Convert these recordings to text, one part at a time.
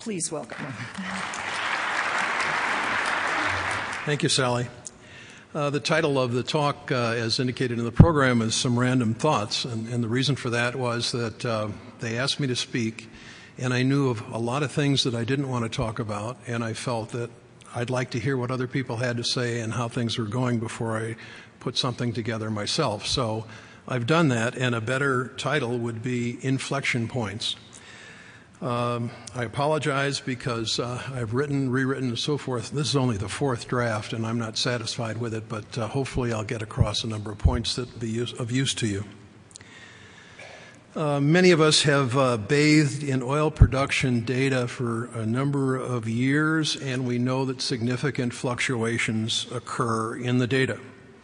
Please welcome him. Thank you, Sally. The title of the talk, as indicated in the program, is Some Random Thoughts, and the reason for that was that they asked me to speak, and I knew of a lot of things that I didn't want to talk about, and I felt that I'd like to hear what other people had to say and how things were going before I put something together myself. So I've done that, and a better title would be Inflection Points. I apologize because I've written, rewritten, and so forth. This is only the fourth draft, and I'm not satisfied with it, but hopefully I'll get across a number of points that will be of use to you. Many of us have bathed in oil production data for a number of years, and we know that significant fluctuations occur in the data.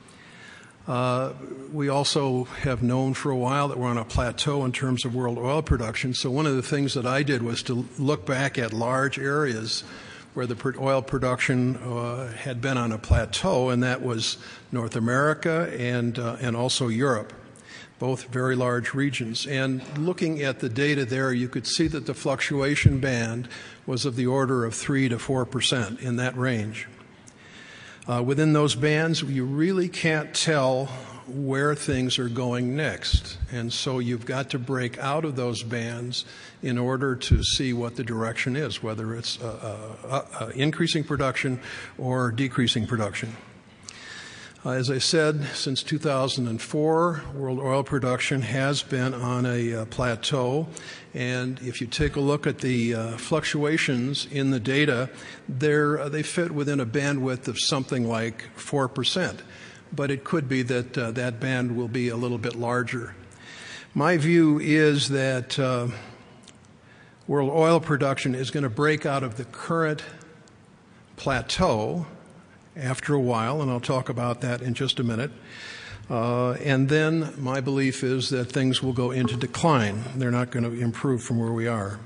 We also have known for a while that we're on a plateau in terms of world oil production. So one of the things that I did was to look back at large areas where the oil production had been on a plateau, and that was North America and also Europe, both very large regions. And looking at the data there, you could see that the fluctuation band was of the order of 3 to 4% in that range. Within those bands, you really can't tell where things are going next. And so you've got to break out of those bands in order to see what the direction is, whether it's increasing production or decreasing production. As I said, since 2004, world oil production has been on a plateau. And if you take a look at the fluctuations in the data, they fit within a bandwidth of something like 4%. But it could be that that band will be a little bit larger. My view is that world oil production is going to break out of the current plateau after a while, and I'll talk about that in just a minute. And then my belief is that things will go into decline. They're not going to improve from where we are.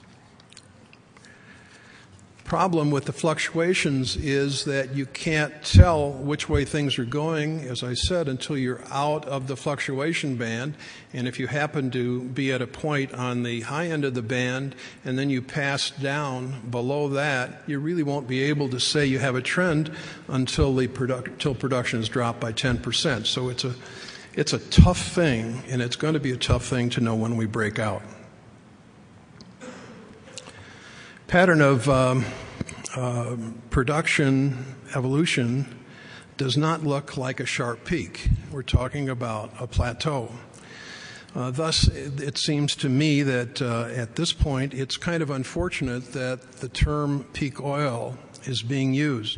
Problem with the fluctuations is that you can't tell which way things are going, as I said, until you're out of the fluctuation band. And if you happen to be at a point on the high end of the band and then you pass down below that, you really won't be able to say you have a trend until production is dropped by 10%. So it's a tough thing, and it's going to be a tough thing to know when we break out. Pattern of production evolution does not look like a sharp peak. We're talking about a plateau. Thus, it seems to me that at this point, it's kind of unfortunate that the term peak oil is being used.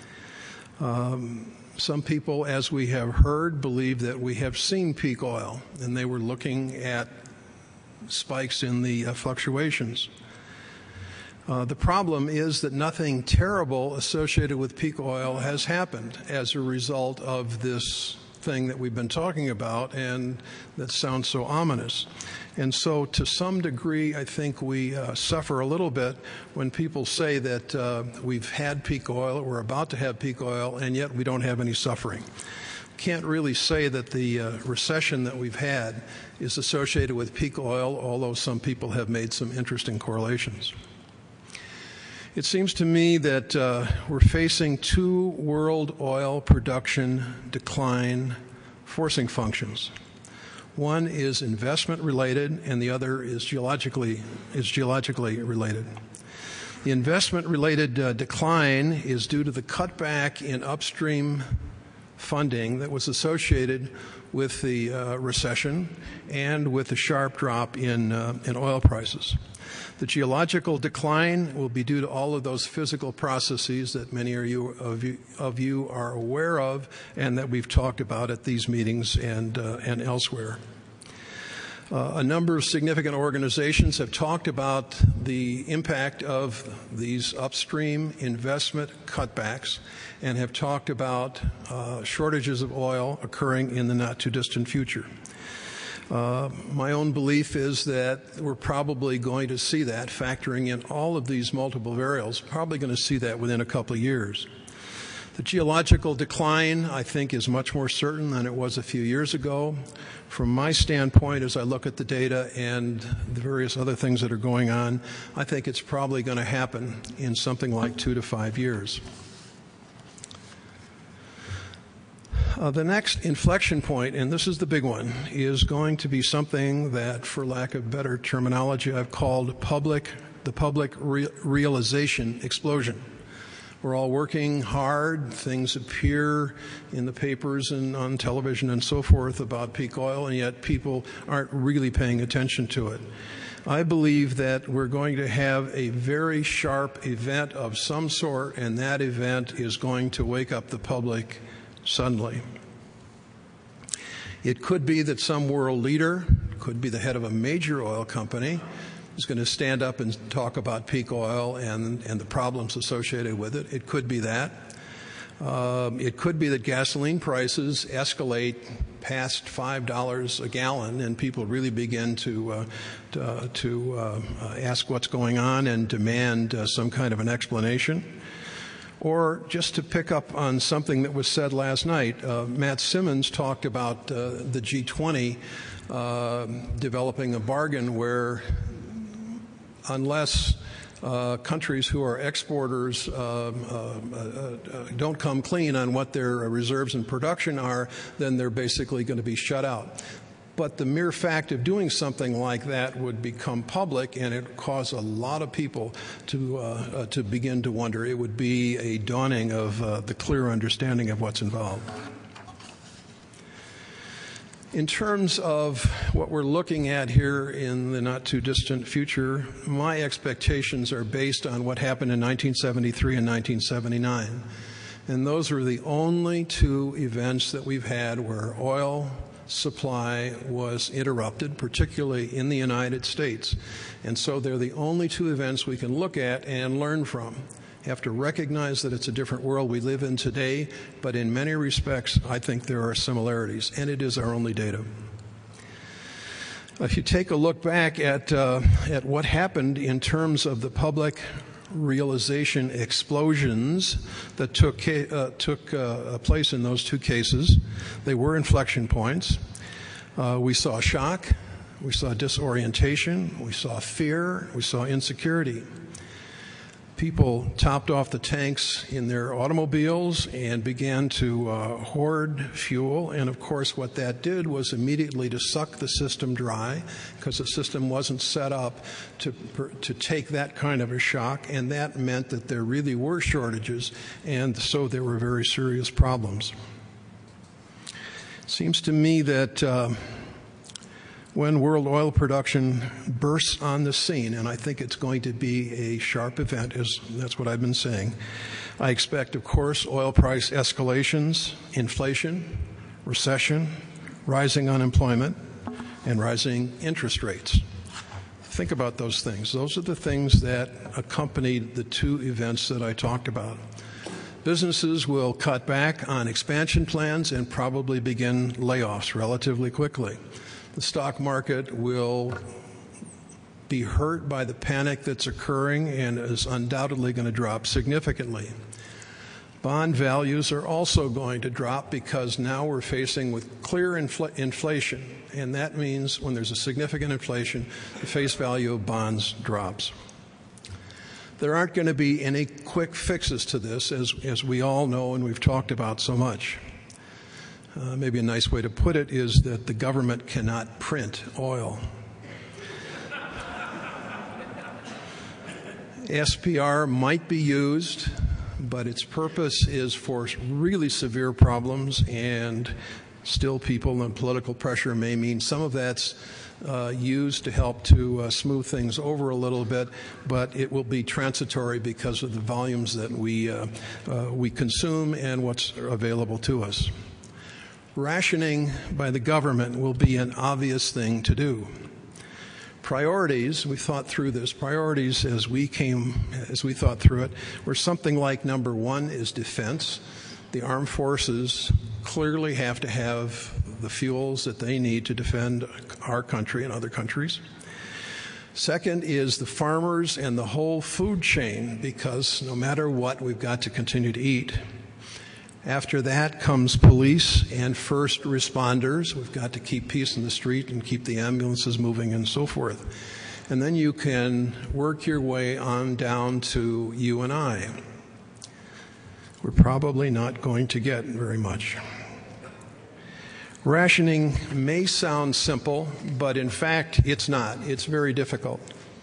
Some people, as we have heard, believe that we have seen peak oil, and they were looking at spikes in the fluctuations. The problem is that nothing terrible associated with peak oil has happened as a result of this thing that we've been talking about, and that sounds so ominous. And so to some degree, I think we suffer a little bit when people say that we've had peak oil, or we're about to have peak oil, and yet we don't have any suffering. Can't really say that the recession that we've had is associated with peak oil, although some people have made some interesting correlations. It seems to me that we're facing two world oil production decline forcing functions. One is investment related, and the other is geologically related. The investment related decline is due to the cutback in upstream funding that was associated with the recession and with the sharp drop in oil prices. The geological decline will be due to all of those physical processes that many of you are aware of, and that we've talked about at these meetings and elsewhere. A number of significant organizations have talked about the impact of these upstream investment cutbacks and have talked about shortages of oil occurring in the not-too-distant future. My own belief is that we're probably going to see that, factoring in all of these multiple variables, probably going to see that within a couple of years. The geological decline, I think, is much more certain than it was a few years ago. From my standpoint, as I look at the data and the various other things that are going on, I think it's probably going to happen in something like 2 to 5 years. The next inflection point, and this is the big one, is going to be something that, for lack of better terminology, I've called the public realization explosion. We're all working hard. Things appear in the papers and on television and so forth about peak oil, and yet people aren't really paying attention to it. I believe that we're going to have a very sharp event of some sort, and that event is going to wake up the public suddenly. It could be that some world leader, could be the head of a major oil company, is going to stand up and talk about peak oil and the problems associated with it. It could be that. It could be that gasoline prices escalate past $5 a gallon and people really begin to ask what's going on and demand some kind of an explanation. Or just to pick up on something that was said last night, Matt Simmons talked about the G20 developing a bargain where unless countries who are exporters don't come clean on what their reserves and production are, then they're basically going to be shut out. But the mere fact of doing something like that would become public, and it would cause a lot of people to begin to wonder. It would be a dawning of the clear understanding of what's involved. In terms of what we're looking at here in the not-too-distant future, my expectations are based on what happened in 1973 and 1979. And those were the only two events that we've had where oil supply was interrupted, particularly in the United States. And so they're the only two events we can look at and learn from. Have to recognize that it's a different world we live in today, but in many respects, I think there are similarities, and it is our only data. If you take a look back at what happened in terms of the public realization explosions that took place in those two cases, they were inflection points. We saw shock, we saw disorientation, we saw fear, we saw insecurity. People topped off the tanks in their automobiles and began to hoard fuel. And of course, what that did was immediately to suck the system dry, because the system wasn't set up to take that kind of a shock. And that meant that there really were shortages, and so there were very serious problems. It seems to me that when world oil production bursts on the scene, and I think it's going to be a sharp event, that's what I've been saying, I expect, of course, oil price escalations, inflation, recession, rising unemployment, and rising interest rates. Think about those things. Those are the things that accompanied the two events that I talked about. Businesses will cut back on expansion plans and probably begin layoffs relatively quickly. The stock market will be hurt by the panic that's occurring and is undoubtedly going to drop significantly. Bond values are also going to drop because now we're facing with clear inflation, and that means when there's a significant inflation, the face value of bonds drops. There aren't going to be any quick fixes to this, as we all know and we've talked about so much. Maybe a nice way to put it is that the government cannot print oil. SPR might be used, but its purpose is for really severe problems, and still people and political pressure may mean some of that's used to help to smooth things over a little bit, but it will be transitory because of the volumes that we consume and what's available to us. Rationing by the government will be an obvious thing to do. Priorities, we thought through this, priorities as we thought through it, were something like number one is defense. The armed forces clearly have to have the fuels that they need to defend our country and other countries. Second is the farmers and the whole food chain, because no matter what, we've got to continue to eat. After that comes police and first responders. We've got to keep peace in the street and keep the ambulances moving and so forth. And then you can work your way on down to you and I. We're probably not going to get very much. Rationing may sound simple, but in fact it's not. It's very difficult.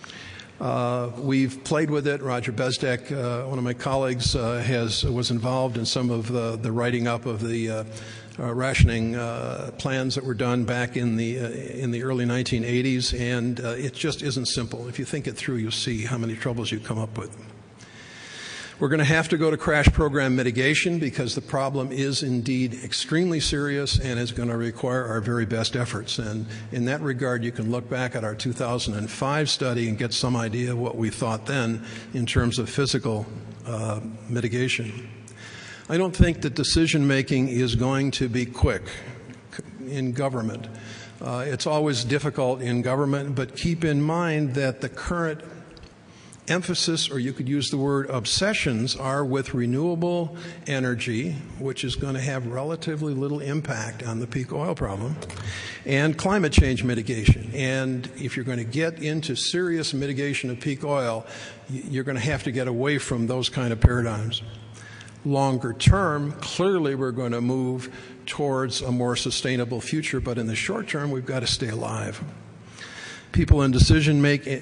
We've played with it. Roger Bezdek, one of my colleagues, was involved in some of the writing up of the rationing plans that were done back in the early 1980s, and it just isn't simple. If you think it through, you'll see how many troubles you come up with. We're going to have to go to crash program mitigation because the problem is indeed extremely serious and is going to require our very best efforts. And in that regard, you can look back at our 2005 study and get some idea of what we thought then in terms of physical mitigation. I don't think that decision making is going to be quick in government. It's always difficult in government, but keep in mind that the current emphasis, or you could use the word obsessions, are with renewable energy, which is going to have relatively little impact on the peak oil problem, and climate change mitigation. And if you're going to get into serious mitigation of peak oil, you're going to have to get away from those kind of paradigms. Longer term, clearly we're going to move towards a more sustainable future, but in the short term, we've got to stay alive. People and decision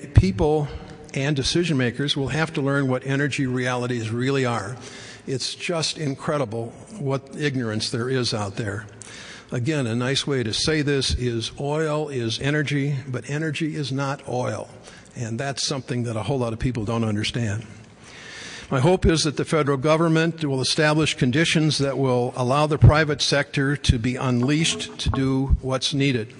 makers will have to learn what energy realities really are. It's just incredible what ignorance there is out there. Again, a nice way to say this is oil is energy, but energy is not oil. And that's something that a whole lot of people don't understand. My hope is that the federal government will establish conditions that will allow the private sector to be unleashed to do what's needed.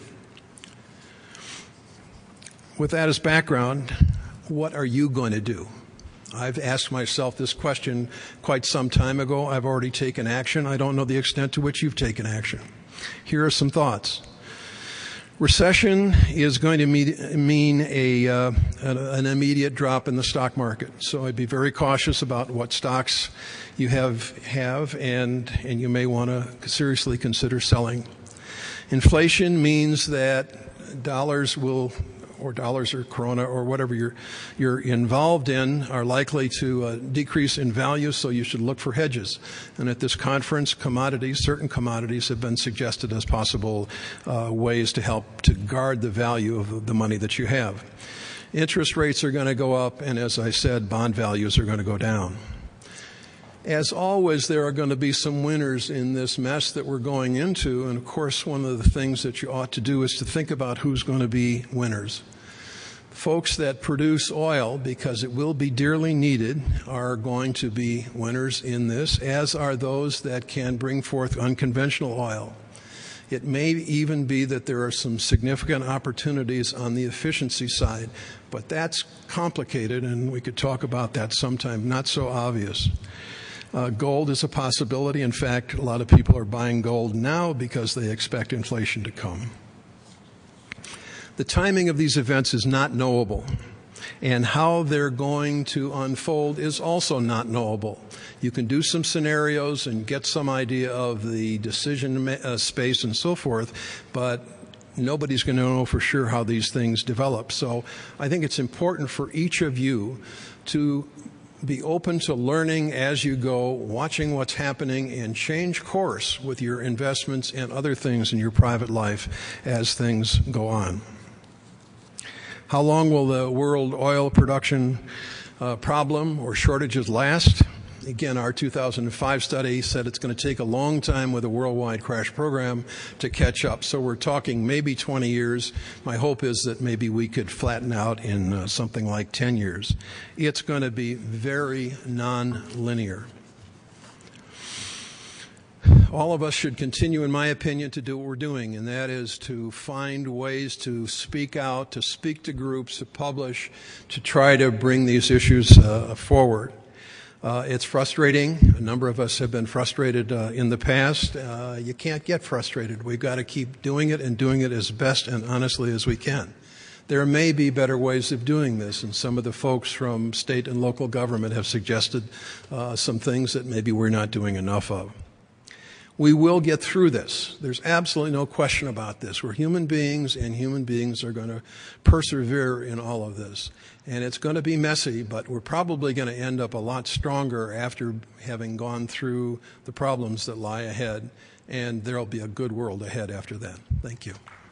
With that as background, what are you going to do? I've asked myself this question quite some time ago. I've already taken action. I don't know the extent to which you've taken action. Here are some thoughts. Recession is going to mean an immediate drop in the stock market. So I'd be very cautious about what stocks you have and you may want to seriously consider selling. Inflation means that dollars or krona or whatever you're involved in are likely to decrease in value, so you should look for hedges. And at this conference, certain commodities have been suggested as possible ways to help to guard the value of the money that you have. Interest rates are going to go up, and as I said, bond values are going to go down. As always, there are going to be some winners in this mess that we're going into, and of course one of the things that you ought to do is to think about who's going to be winners. Folks that produce oil, because it will be dearly needed, are going to be winners in this, as are those that can bring forth unconventional oil. It may even be that there are some significant opportunities on the efficiency side, but that's complicated, and we could talk about that sometime, not so obvious. Gold is a possibility. In fact, a lot of people are buying gold now because they expect inflation to come. The timing of these events is not knowable, and how they're going to unfold is also not knowable. You can do some scenarios and get some idea of the decision space and so forth, but nobody's going to know for sure how these things develop. So I think it's important for each of you to be open to learning as you go, watching what's happening, and change course with your investments and other things in your private life as things go on. How long will the world oil production problem or shortages last? Again, our 2005 study said it's going to take a long time with a worldwide crash program to catch up. So we're talking maybe 20 years. My hope is that maybe we could flatten out in something like 10 years. It's going to be very non-linear. All of us should continue, in my opinion, to do what we're doing, and that is to find ways to speak out, to speak to groups, to publish, to try to bring these issues forward. It's frustrating. A number of us have been frustrated in the past. You can't get frustrated. We've got to keep doing it and doing it as best and honestly as we can. There may be better ways of doing this, and some of the folks from state and local government have suggested some things that maybe we're not doing enough of. We will get through this. There's absolutely no question about this. We're human beings, and human beings are going to persevere in all of this. And it's going to be messy, but we're probably going to end up a lot stronger after having gone through the problems that lie ahead. And there'll be a good world ahead after that. Thank you.